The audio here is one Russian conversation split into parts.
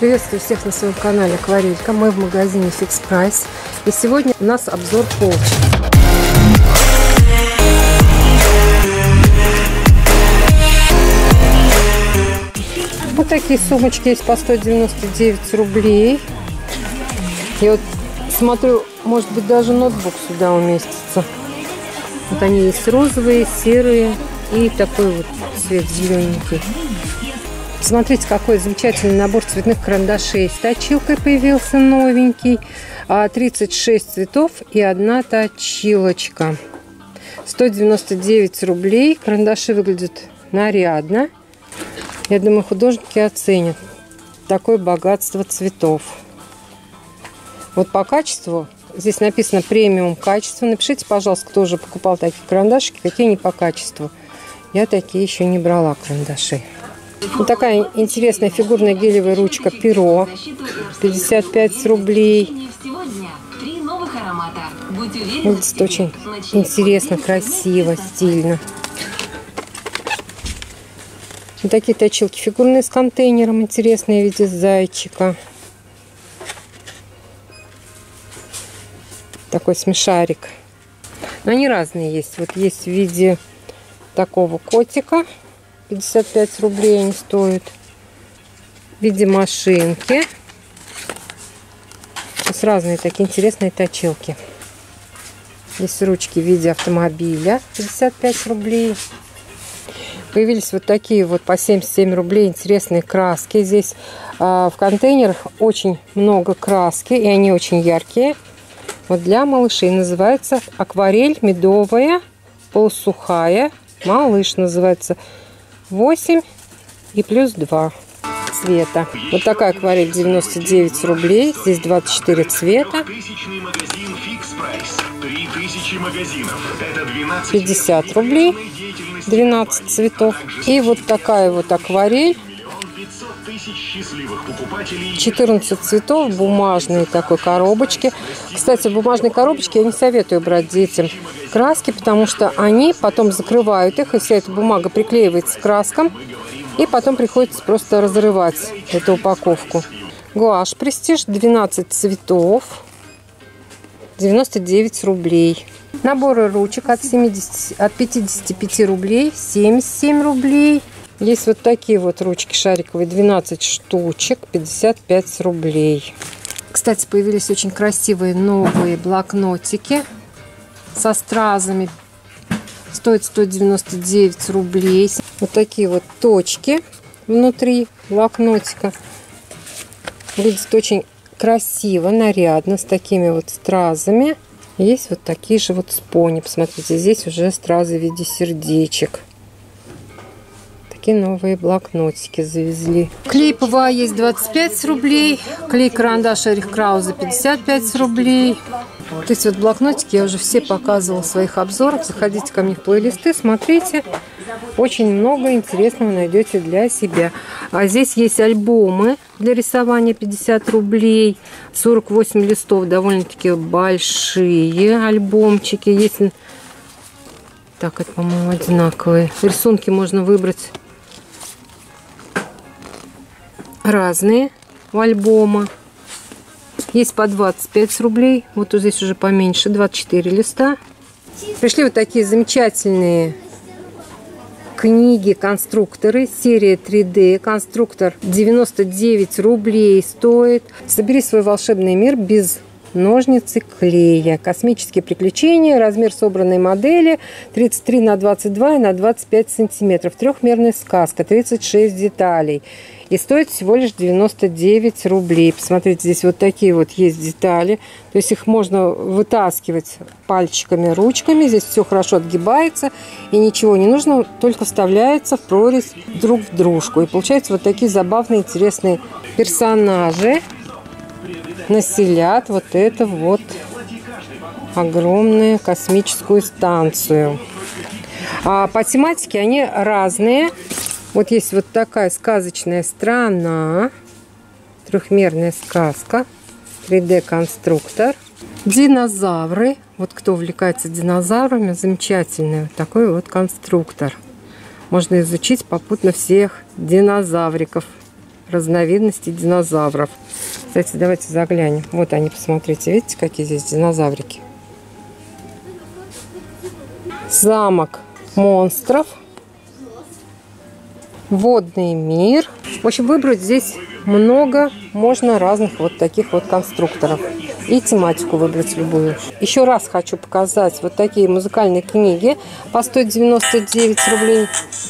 Приветствую всех на своем канале Акварелька. Мы в магазине Fix Price. И сегодня у нас обзор полочек. Вот такие сумочки есть по 199 рублей. Я вот смотрю, может быть, даже ноутбук сюда уместится. Вот они есть розовые, серые и такой вот цвет зелененький. Смотрите, какой замечательный набор цветных карандашей. С точилкой появился новенький. 36 цветов и одна точилочка. 199 рублей. Карандаши выглядят нарядно. Я думаю, художники оценят такое богатство цветов. Вот по качеству, здесь написано премиум качество. Напишите, пожалуйста, кто уже покупал такие карандашики, какие они по качеству. Я такие еще не брала карандаши. Вот такая интересная фигурная гелевая ручка перо. 55 рублей. Выглядит очень интересно, красиво, стильно. Вот такие точилки фигурные с контейнером. Интересные в виде зайчика. Такой смешарик. Но они разные есть. Вот есть в виде такого котика. 55 рублей они стоят. В виде машинки. Здесь разные такие интересные точилки. Здесь ручки в виде автомобиля. 55 рублей. Появились вот такие вот по 77 рублей интересные краски. Здесь в контейнерах очень много краски. И они очень яркие. Вот для малышей. Называется акварель медовая, полусухая. Малыш называется. 8 и плюс 2 цвета. Вот такая акварель 99 рублей. Здесь 24 цвета. 50 рублей. 12 цветов. И вот такая вот акварель. 14 цветов в бумажной такой коробочке. Кстати, в бумажной коробочке я не советую брать детям краски, потому что они потом закрывают их, и вся эта бумага приклеивается к краскам, и потом приходится просто разрывать эту упаковку. Гуашь Престиж, 12 цветов, 99 рублей. Наборы ручек от 55 рублей, 77 рублей. Есть вот такие вот ручки шариковые, 12 штучек, 55 рублей. Кстати, появились очень красивые новые блокнотики со стразами. Стоит 199 рублей. Вот такие вот точки внутри блокнотика. Выглядит очень красиво, нарядно, с такими вот стразами. Есть вот такие же вот с пони. Посмотрите, здесь уже стразы в виде сердечек. Такие новые блокнотики завезли. Клей ПВА есть 25 рублей. Клей-карандаш Эрих Крауза 55 рублей. Вот эти вот блокнотики я уже все показывала в своих обзорах. Заходите ко мне в плейлисты, смотрите. Очень много интересного найдете для себя. А здесь есть альбомы для рисования 50 рублей. 48 листов, довольно-таки большие альбомчики. Есть... Так, это, по-моему, одинаковые. Рисунки можно выбрать разные у альбома. Есть по 25 рублей. Вот здесь уже поменьше, 24 листа. Пришли вот такие замечательные книги-конструкторы. Серия 3D. Конструктор 99 рублей стоит. Собери свой волшебный мир без ножниц и клея. Космические приключения. Размер собранной модели 33 на 22 и на 25 сантиметров. Трехмерная сказка. 36 деталей. И стоит всего лишь 99 рублей. Посмотрите, здесь вот такие вот есть детали. То есть их можно вытаскивать пальчиками, ручками. Здесь все хорошо отгибается. И ничего не нужно, только вставляется в прорезь друг в дружку. И получаются вот такие забавные, интересные персонажи. Населят вот это вот огромную космическую станцию. А по тематике они разные. Вот есть вот такая сказочная страна. Трехмерная сказка. 3D-конструктор. Динозавры. Вот кто увлекается динозаврами, замечательный вот такой вот конструктор. Можно изучить попутно всех динозавриков разновидностей динозавров. Кстати, давайте заглянем. Вот они, посмотрите. Видите, какие здесь динозаврики? Замок монстров. Водный мир. В общем, выбрать здесь много можно разных вот таких вот конструкторов. И тематику выбрать любую. Еще раз хочу показать вот такие музыкальные книги по 199 рублей.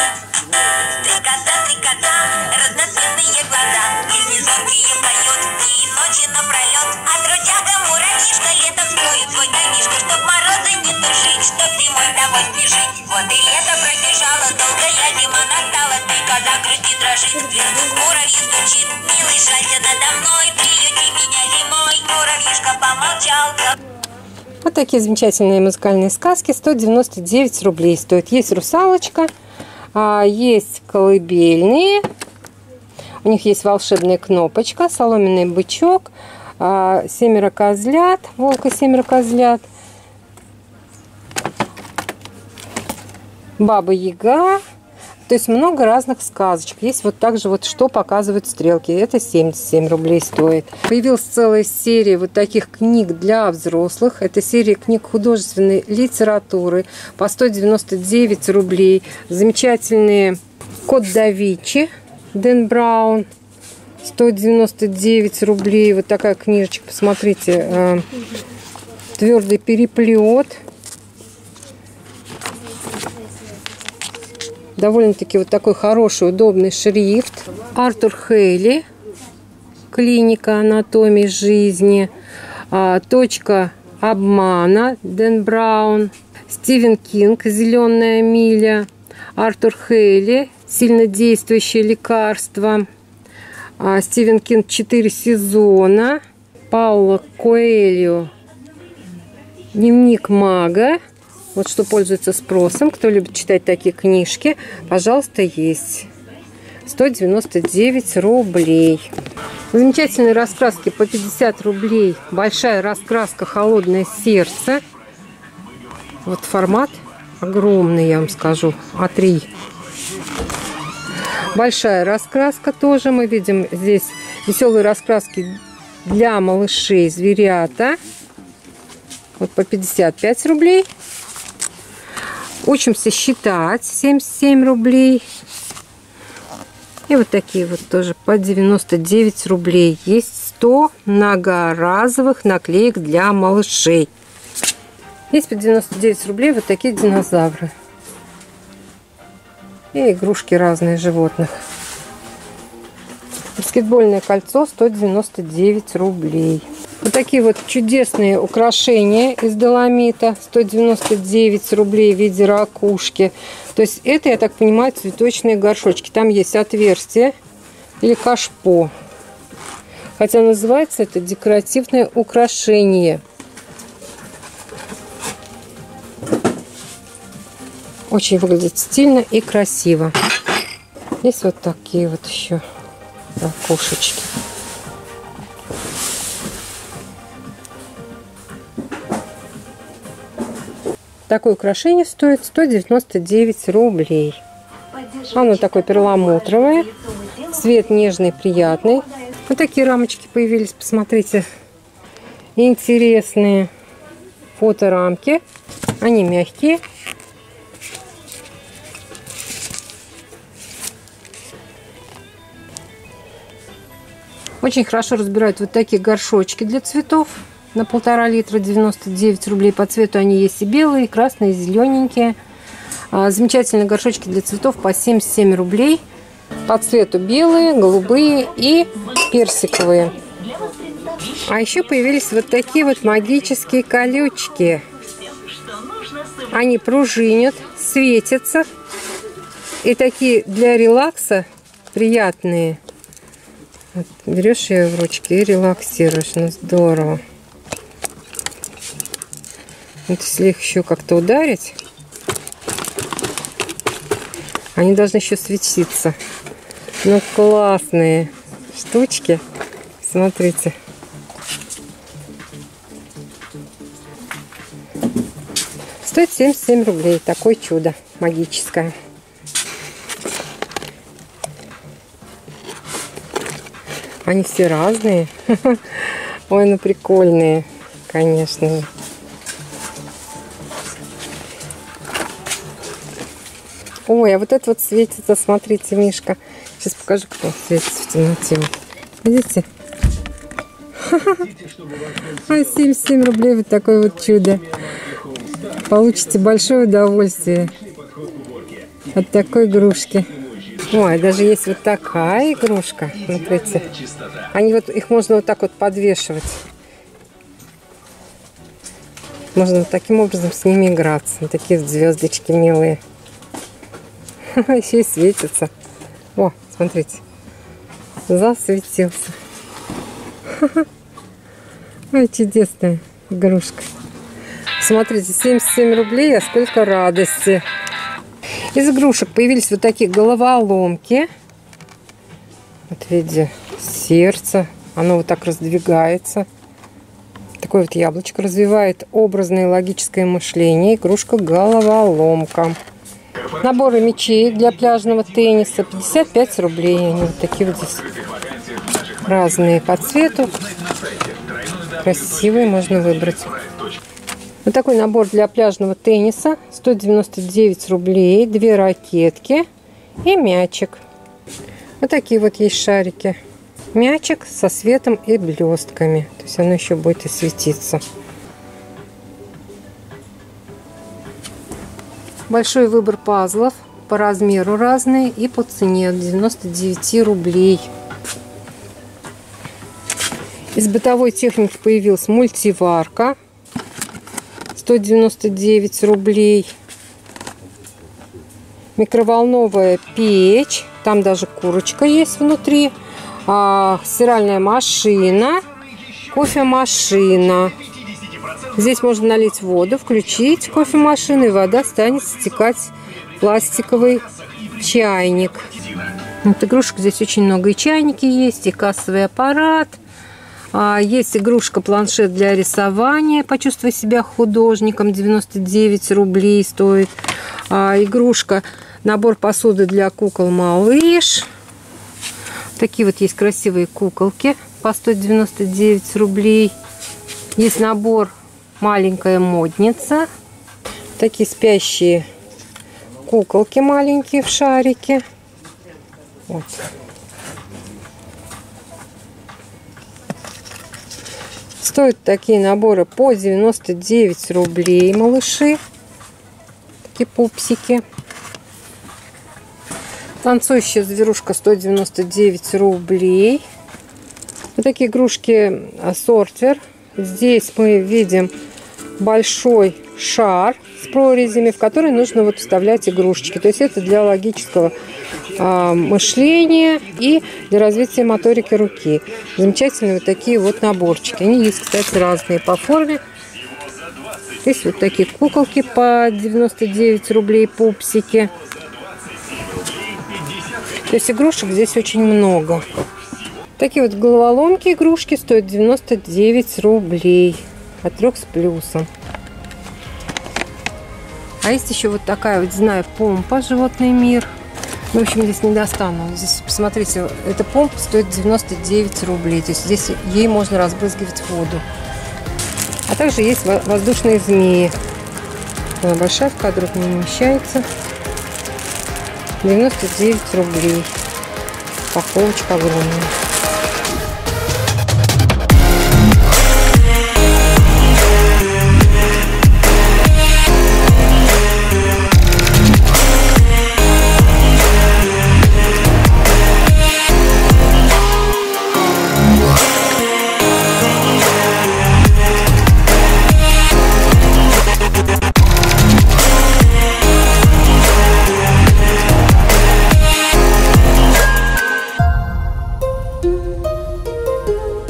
Вот и лето пробежало, долгая зима настала. Стрекоза крутит, дрожит, муравьи стучит. Милый, жалься надо мной, приюти меня зимой. Муравьишка помолчал. Вот такие замечательные музыкальные сказки. 199 рублей стоят. Есть русалочка, есть колыбельные. У них есть волшебная кнопочка, соломенный бычок, 7 козлят, волк и 7 козлят. Баба Яга. То есть много разных сказочек. Есть вот также вот что показывают стрелки. Это 77 рублей стоит. Появилась целая серия вот таких книг для взрослых. Это серия книг художественной литературы по 199 рублей. Замечательные Код да Винчи, Дэн Браун. 199 рублей. Вот такая книжечка. Посмотрите. Твердый переплет. Довольно-таки вот такой хороший, удобный шрифт. Артур Хейли. Клиника анатомии жизни. Точка обмана. Дэн Браун. Стивен Кинг. Зеленая миля. Артур Хейли. Сильнодействующее лекарство. Стивен Кинг. 4 сезона. Пауло Коэльо. Дневник мага. Вот что пользуется спросом. Кто любит читать такие книжки, пожалуйста, есть. 199 рублей. Замечательные раскраски по 50 рублей. Большая раскраска «Холодное сердце». Вот формат огромный, я вам скажу. А3. Большая раскраска тоже. Мы видим здесь веселые раскраски для малышей, зверята. Вот по 55 рублей. Учимся считать. 77 рублей. И вот такие вот тоже по 99 рублей. Есть 100 многоразовых наклеек для малышей. Есть по 99 рублей вот такие динозавры. И игрушки разные животных. Баскетбольное кольцо 199 рублей. Вот такие вот чудесные украшения из доломита. 199 рублей в виде ракушки. То есть это, я так понимаю, цветочные горшочки. Там есть отверстие или кашпо. Хотя называется это декоративное украшение. Очень выглядит стильно и красиво. Есть вот такие вот еще ракушечки. Такое украшение стоит 199 рублей. Оно такое перламутровое. Цвет нежный, приятный. Вот такие рамочки появились. Посмотрите. Интересные фоторамки. Они мягкие. Очень хорошо разбирают вот такие горшочки для цветов. На 1,5 литра 99 рублей. По цвету они есть и белые, и красные, и зелененькие. Замечательные горшочки для цветов по 77 рублей. По цвету белые, голубые и персиковые. А еще появились вот такие вот магические колючки. Они пружинят, светятся. И такие для релакса приятные. Вот, берешь ее в ручки и релаксируешь. Ну, здорово. Вот если их еще как-то ударить, они должны еще светиться. Ну, классные штучки. Смотрите. Стоит 77 рублей. Такое чудо магическое. Они все разные. Ой, ну прикольные, конечно же. Ой, а вот это вот светится, смотрите, Мишка. Сейчас покажу, как он светится в темноте. Видите? 77 рублей вот такое вот чудо. Получите большое удовольствие от такой игрушки. Ой, даже есть вот такая игрушка. Смотрите. Они вот, их можно вот так вот подвешивать. Можно вот таким образом с ними играться. Вот такие звездочки милые. Еще и светится. О, смотрите. Засветился. Ой, чудесная игрушка. Смотрите, 77 рублей, а сколько радости. Из игрушек появились вот такие головоломки. Вот в виде сердца. Оно вот так раздвигается. Такое вот яблочко развивает образное и логическое мышление. Игрушка головоломка. Наборы мячей для пляжного тенниса 55 рублей. Они вот такие вот здесь разные по цвету. Красивые, можно выбрать. Вот такой набор для пляжного тенниса 199 рублей. 2 ракетки и мячик. Вот такие вот есть шарики. Мячик со светом и блестками. То есть оно еще будет и светиться. Большой выбор пазлов, по размеру разные и по цене от 99 рублей. Из бытовой техники появилась мультиварка, 199 рублей. Микроволновая печь, там даже курочка есть внутри. Стиральная машина, кофемашина. Здесь можно налить воду, включить кофемашину, и вода станет стекать в пластиковый чайник. Вот игрушек здесь очень много. И чайники есть, и кассовый аппарат. Есть игрушка-планшет для рисования. Почувствуй себя художником. 99 рублей стоит. Игрушка, набор посуды для кукол «Малыш». Такие вот есть красивые куколки по 199 рублей. Есть набор «Маленькая модница». Такие спящие куколки маленькие в шарике. Вот. Стоят такие наборы по 99 рублей, малыши. Такие пупсики. Танцующая зверушка 199 рублей. Вот такие игрушки сортвер. Здесь мы видим большой шар с прорезями, в который нужно вот вставлять игрушечки. То есть это для логического мышления и для развития моторики руки. Замечательные вот такие вот наборчики. Они есть, кстати, разные по форме. Здесь вот такие куколки по 99 рублей, пупсики. То есть игрушек здесь очень много. Такие вот головоломки, игрушки стоят 99 рублей. От 3 с плюсом. А есть еще вот такая вот, знаю, помпа «Животный мир». В общем, здесь не достану. Здесь, посмотрите, эта помпа стоит 99 рублей. То есть здесь ей можно разбрызгивать воду. А также есть воздушные змеи. Она большая, в кадр не умещается. 99 рублей. Упаковочка огромная.